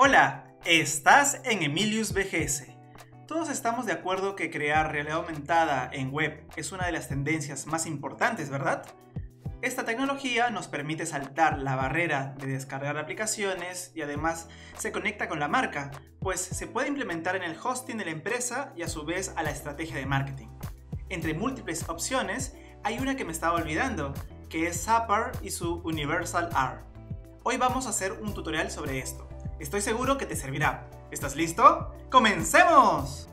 Hola, estás en Emilius BGS. Todos estamos de acuerdo que crear realidad aumentada en web es una de las tendencias más importantes, ¿verdad? Esta tecnología nos permite saltar la barrera de descargar aplicaciones y además se conecta con la marca, pues se puede implementar en el hosting de la empresa y a su vez a la estrategia de marketing. Entre múltiples opciones, hay una que me estaba olvidando, que es Zapier y su Universal R. Hoy vamos a hacer un tutorial sobre esto. Estoy seguro que te servirá. ¿Estás listo? ¡Comencemos!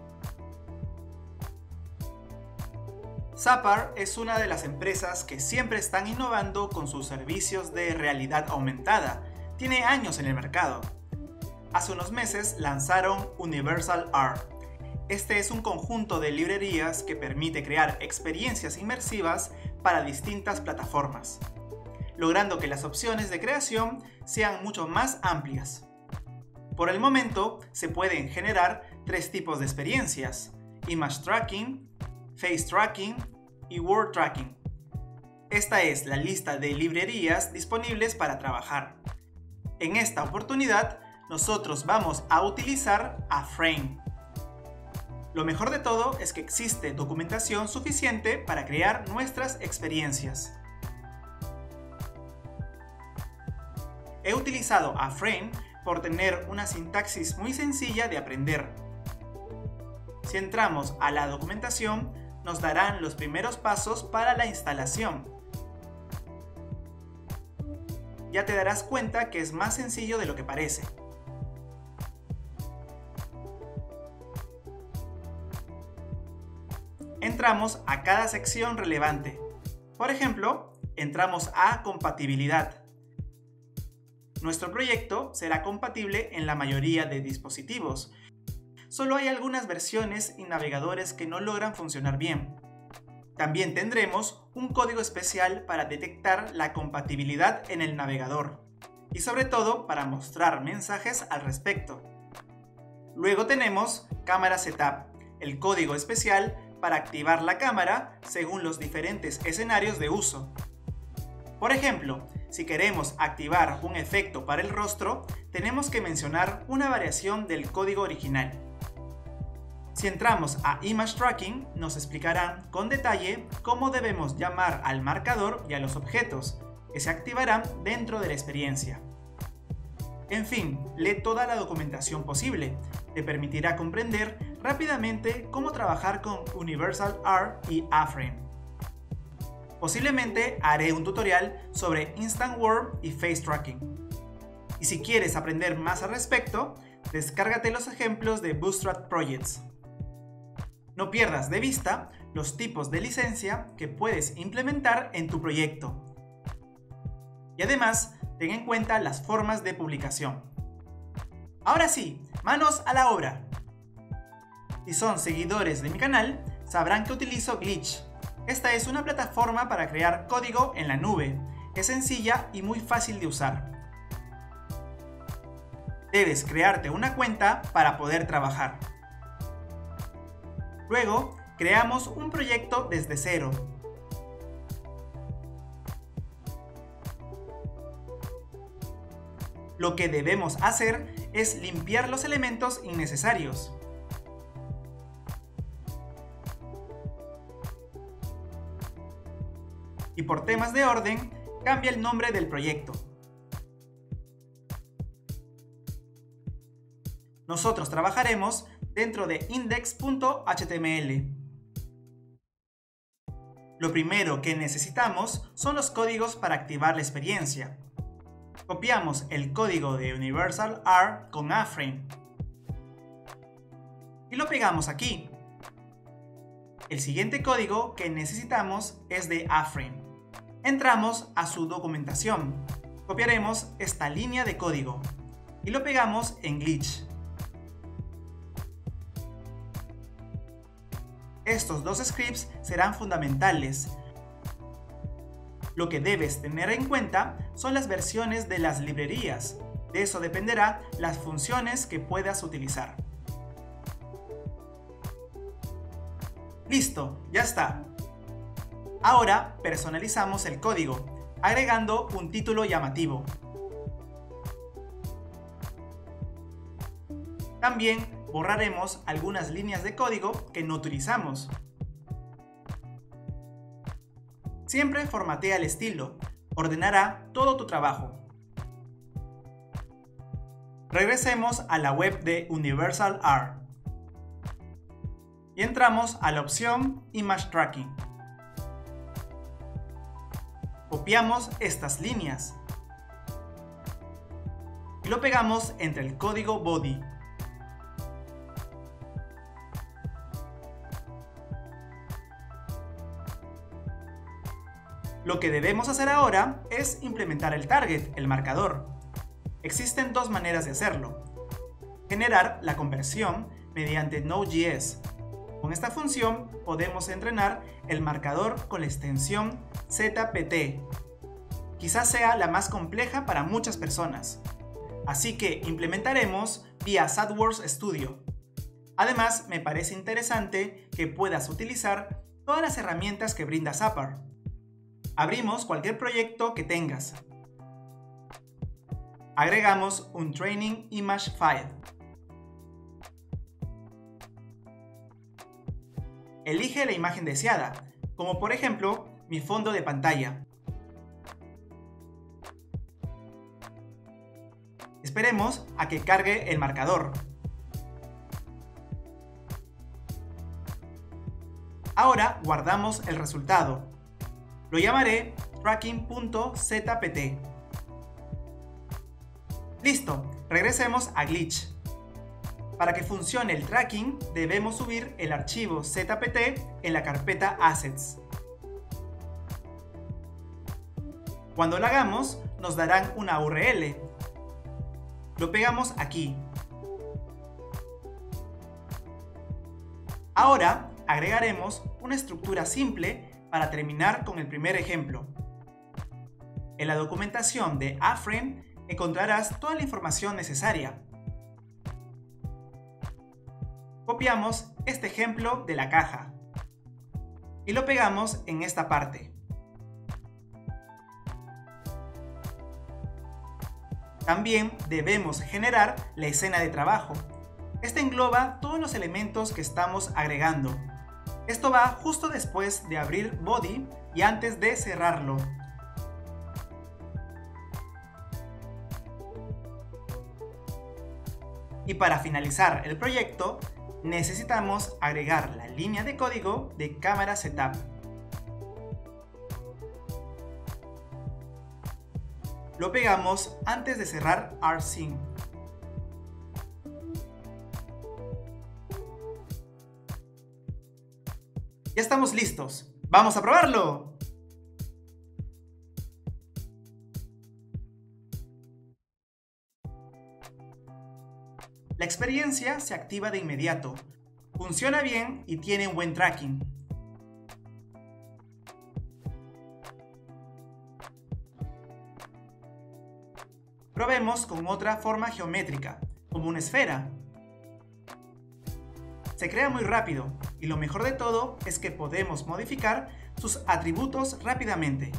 Zapier es una de las empresas que siempre están innovando con sus servicios de realidad aumentada. Tiene años en el mercado. Hace unos meses lanzaron Universal R. Este es un conjunto de librerías que permite crear experiencias inmersivas para distintas plataformas, logrando que las opciones de creación sean mucho más amplias. Por el momento, se pueden generar tres tipos de experiencias: Image Tracking, Face Tracking y Word Tracking. Esta es la lista de librerías disponibles para trabajar. En esta oportunidad, nosotros vamos a utilizar A-Frame. Lo mejor de todo es que existe documentación suficiente para crear nuestras experiencias. He utilizado A-Frame por tener una sintaxis muy sencilla de aprender. Si entramos a la documentación, nos darán los primeros pasos para la instalación. Ya te darás cuenta que es más sencillo de lo que parece. Entramos a cada sección relevante. Por ejemplo, entramos a compatibilidad. Nuestro proyecto será compatible en la mayoría de dispositivos. Solo hay algunas versiones y navegadores que no logran funcionar bien. También tendremos un código especial para detectar la compatibilidad en el navegador y sobre todo para mostrar mensajes al respecto. Luego tenemos Cámara Setup, el código especial para activar la cámara según los diferentes escenarios de uso. Por ejemplo, si queremos activar un efecto para el rostro, tenemos que mencionar una variación del código original. Si entramos a Image Tracking, nos explicarán con detalle cómo debemos llamar al marcador y a los objetos, que se activarán dentro de la experiencia. En fin, lee toda la documentación posible. Te permitirá comprender rápidamente cómo trabajar con Universal R y A-Frame. Posiblemente haré un tutorial sobre Instant Word y Face Tracking. Y si quieres aprender más al respecto, descárgate los ejemplos de Bootstrap Projects. No pierdas de vista los tipos de licencia que puedes implementar en tu proyecto. Y además, ten en cuenta las formas de publicación. Ahora sí, manos a la obra. Si son seguidores de mi canal, sabrán que utilizo Glitch. Esta es una plataforma para crear código en la nube. Es sencilla y muy fácil de usar. Debes crearte una cuenta para poder trabajar. Luego, creamos un proyecto desde cero. Lo que debemos hacer es limpiar los elementos innecesarios. Y por temas de orden, cambia el nombre del proyecto. Nosotros trabajaremos dentro de index.html. Lo primero que necesitamos son los códigos para activar la experiencia. Copiamos el código de Universal R con A-Frame y lo pegamos aquí. El siguiente código que necesitamos es de A-Frame. Entramos a su documentación, copiaremos esta línea de código y lo pegamos en Glitch. Estos dos scripts serán fundamentales. Lo que debes tener en cuenta son las versiones de las librerías. De eso dependerá las funciones que puedas utilizar. Listo, ya está. Ahora personalizamos el código, agregando un título llamativo. También borraremos algunas líneas de código que no utilizamos. Siempre formatea el estilo. Ordenará todo tu trabajo. Regresemos a la web de Universal Art y entramos a la opción Image Tracking. Copiamos estas líneas y lo pegamos entre el código body. Lo que debemos hacer ahora es implementar el target, el marcador. Existen dos maneras de hacerlo. Generar la conversión mediante Node.js. Con esta función podemos entrenar el marcador con la extensión ZPT. Quizás sea la más compleja para muchas personas. Así que implementaremos vía SatWorks Studio. Además, me parece interesante que puedas utilizar todas las herramientas que brinda Zapier. Abrimos cualquier proyecto que tengas. Agregamos un Training Image File. Elige la imagen deseada, como por ejemplo mi fondo de pantalla. Esperemos a que cargue el marcador. Ahora guardamos el resultado. Lo llamaré tracking.zpt. Listo, regresemos a Glitch. Para que funcione el tracking, debemos subir el archivo ZPT en la carpeta Assets. Cuando lo hagamos, nos darán una URL. Lo pegamos aquí. Ahora agregaremos una estructura simple para terminar con el primer ejemplo. En la documentación de A-Frame encontrarás toda la información necesaria. Copiamos este ejemplo de la caja y lo pegamos en esta parte. También debemos generar la escena de trabajo. Esta engloba todos los elementos que estamos agregando. Esto va justo después de abrir Body y antes de cerrarlo. Y para finalizar el proyecto, necesitamos agregar la línea de código de cámara setup. Lo pegamos antes de cerrar ArtSync. Ya estamos listos. ¡Vamos a probarlo! La experiencia se activa de inmediato. Funciona bien y tiene un buen tracking. Probemos con otra forma geométrica, como una esfera. Se crea muy rápido y lo mejor de todo es que podemos modificar sus atributos rápidamente.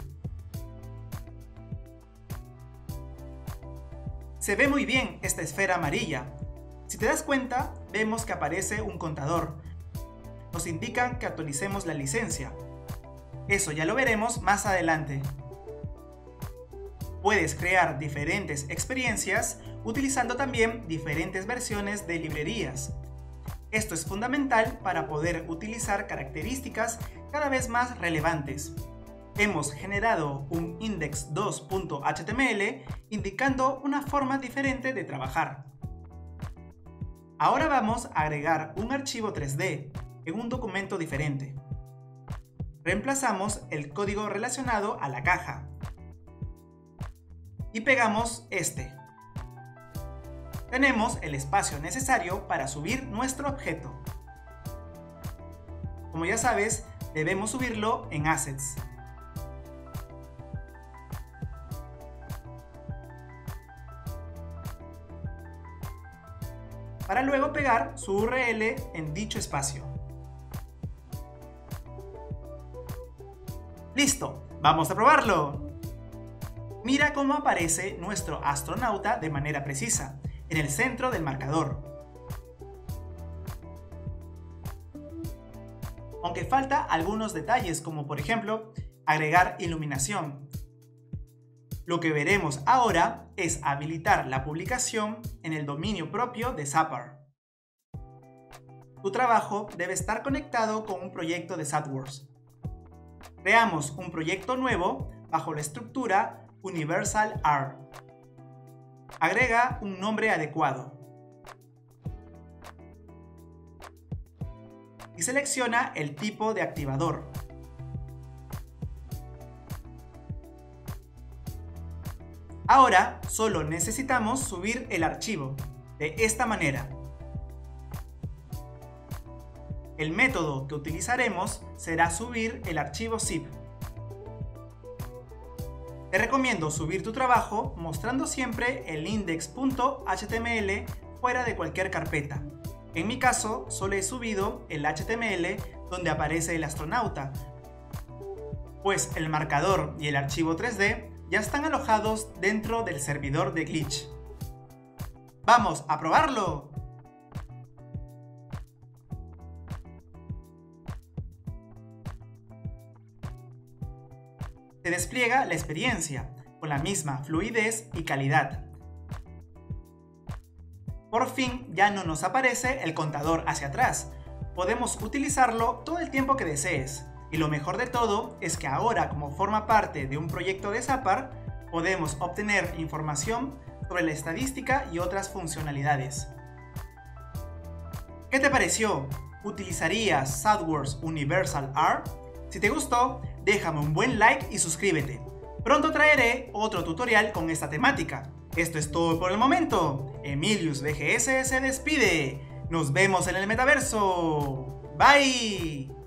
Se ve muy bien esta esfera amarilla. Si te das cuenta, vemos que aparece un contador. Nos indican que actualicemos la licencia. Eso ya lo veremos más adelante. Puedes crear diferentes experiencias utilizando también diferentes versiones de librerías. Esto es fundamental para poder utilizar características cada vez más relevantes. Hemos generado un index2.html indicando una forma diferente de trabajar. Ahora vamos a agregar un archivo 3D en un documento diferente. Reemplazamos el código relacionado a la caja y pegamos este. Tenemos el espacio necesario para subir nuestro objeto. Como ya sabes, debemos subirlo en Assets. Para luego pegar su URL en dicho espacio. ¡Listo! ¡Vamos a probarlo! Mira cómo aparece nuestro astronauta de manera precisa, en el centro del marcador. aunque falta algunos detalles como por ejemplo agregar iluminación. Lo que veremos ahora es habilitar la publicación en el dominio propio de Zapier. Tu trabajo debe estar conectado con un proyecto de SatWorks. Creamos un proyecto nuevo bajo la estructura Universal R. Agrega un nombre adecuado. Y selecciona el tipo de activador. Ahora solo necesitamos subir el archivo, de esta manera. El método que utilizaremos será subir el archivo zip. Te recomiendo subir tu trabajo mostrando siempre el index.html fuera de cualquier carpeta. En mi caso, solo he subido el HTML donde aparece el astronauta, pues el marcador y el archivo 3D ya están alojados dentro del servidor de Glitch. ¡Vamos a probarlo! Se despliega la experiencia, con la misma fluidez y calidad. Por fin ya no nos aparece el contador hacia atrás. Podemos utilizarlo todo el tiempo que desees. Y lo mejor de todo es que ahora, como forma parte de un proyecto de Zapier, podemos obtener información sobre la estadística y otras funcionalidades. ¿Qué te pareció? ¿Utilizarías SatWorks Universal R? Si te gustó, déjame un buen like y suscríbete. Pronto traeré otro tutorial con esta temática. Esto es todo por el momento. Emilius VGS se despide. Nos vemos en el metaverso. Bye.